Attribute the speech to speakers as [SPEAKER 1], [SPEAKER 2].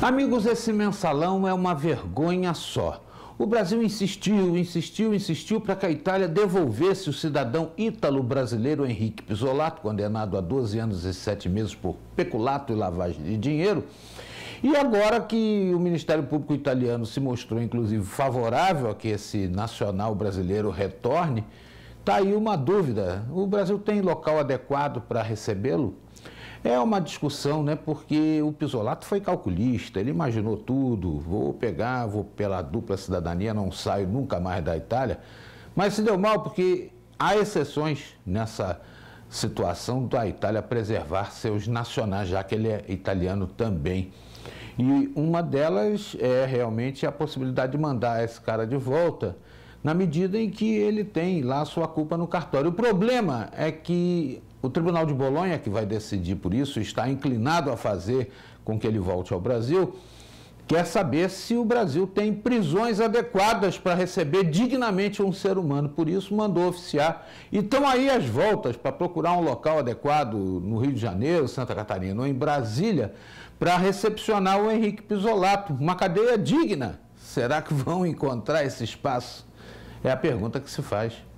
[SPEAKER 1] Amigos, esse mensalão é uma vergonha só. O Brasil insistiu para que a Itália devolvesse o cidadão ítalo-brasileiro Henrique Pizzolatto, condenado a 12 anos e 7 meses por peculato e lavagem de dinheiro. E agora que o Ministério Público italiano se mostrou, inclusive, favorável a que esse nacional brasileiro retorne, está aí uma dúvida: o Brasil tem local adequado para recebê-lo? É uma discussão, né? Porque o Pizzolatto foi calculista, ele imaginou tudo: vou pela dupla cidadania, não saio nunca mais da Itália. Mas se deu mal porque há exceções nessa situação da Itália preservar seus nacionais, já que ele é italiano também. E uma delas é realmente a possibilidade de mandar esse cara de volta, na medida em que ele tem lá sua culpa no cartório. O problema é que o Tribunal de Bolonha, que vai decidir por isso, está inclinado a fazer com que ele volte ao Brasil, quer saber se o Brasil tem prisões adequadas para receber dignamente um ser humano. Por isso, mandou oficiar. E estão aí as voltas para procurar um local adequado no Rio de Janeiro, Santa Catarina ou em Brasília, para recepcionar o Henrique Pizzolatto. Uma cadeia digna. Será que vão encontrar esse espaço? É a pergunta que se faz.